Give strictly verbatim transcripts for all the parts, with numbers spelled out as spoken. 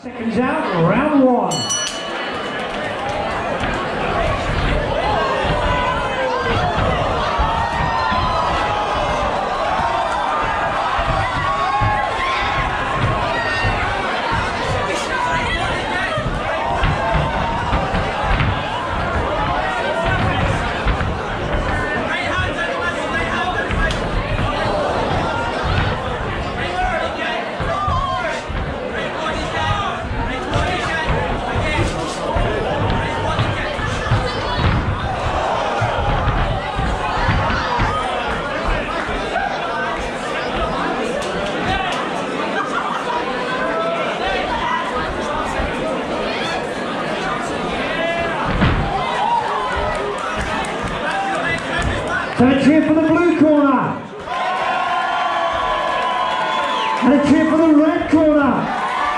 Seconds out, round one. So a cheer for the blue corner. And a cheer for the red corner.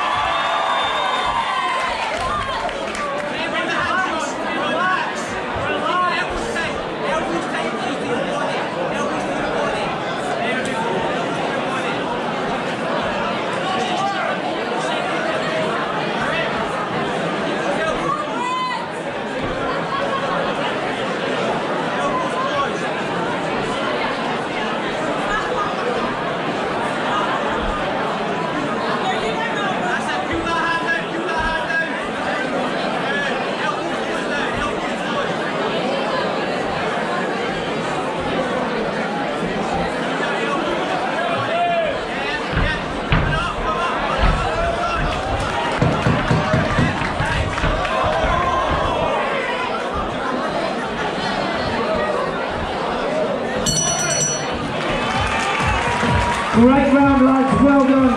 Great round, lads, well done.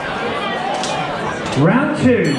Round two.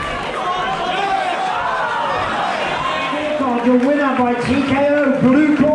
Your winner by T K O, blue corner.